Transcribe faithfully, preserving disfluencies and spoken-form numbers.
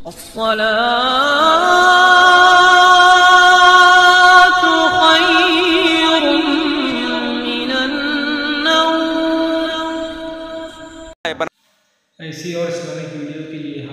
अस्सलातु खैरुम मिनन नौम। ऐसी और Islamic video के लिए